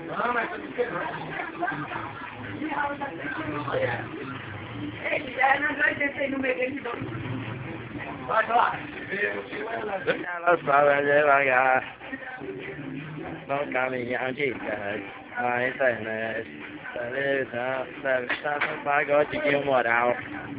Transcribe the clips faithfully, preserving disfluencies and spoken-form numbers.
Não, mas eu não sei não. Ei, já nós dois descemos no meio dele. Vai lá. Ela sabe devagar, no caminhão de gás, na internet, televisão, deve estar no pagote de moral.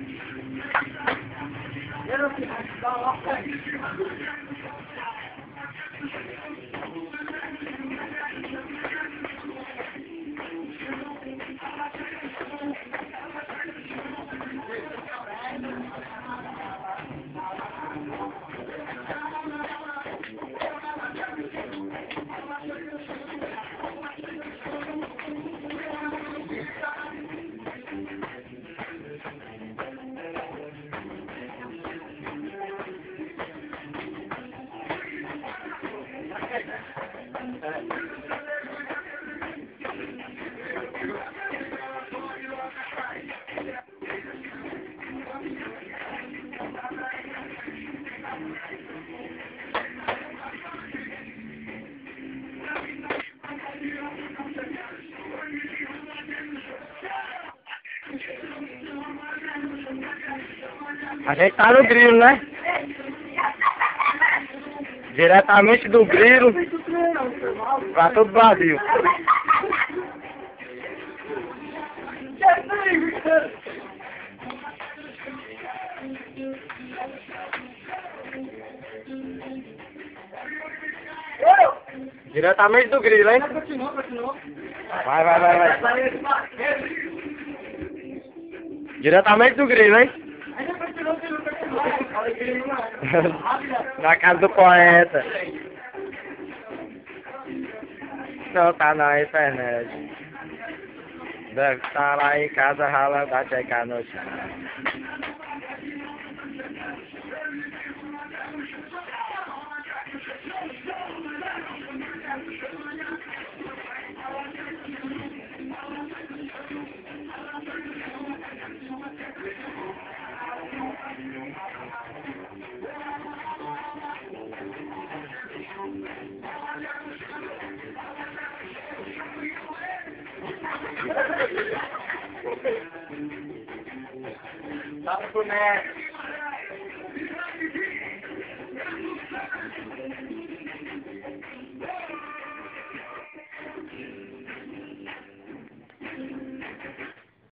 A gente tá no grilo, né? Diretamente do grilo pra todo o Brasil. Diretamente do grilo, hein? Continua, continua. Vai, vai, vai, vai. Diretamente do grilo, hein? Na casa do poeta. Não tá na internet. Deve estar lá em casa ralando a checar no chão. Tá pro neto.